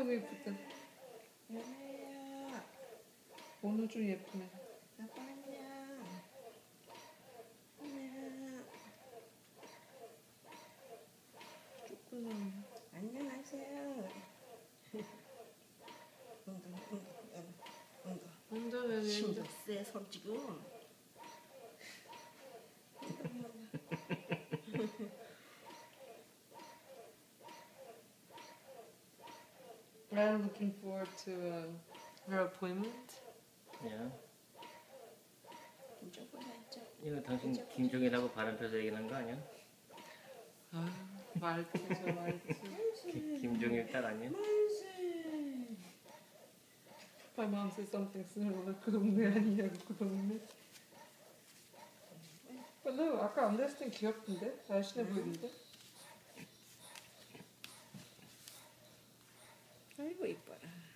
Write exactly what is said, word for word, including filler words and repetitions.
너무 예쁘다. 연아야. 오늘 좀 예쁘네. 아빠 안녕. 안녕. 조금 안녕하세요. 응도 응도 응도. 엉덩이는 힘도 세 손 지금. I'm looking forward to um, her appointment. 야, 김정 보자 있죠. 이거 당신 김종이라고 바람 펴서 얘기하는 거 아니야? 아, 말투죠 말투. 기- 김종일 딸 아니야? 만세. My mom says something similar. 그 동네 아니냐고 그 동네. 근데 아까 안 됐을 땐 귀엽던데? 날씬해 보이는데? 아이고 이뻐라.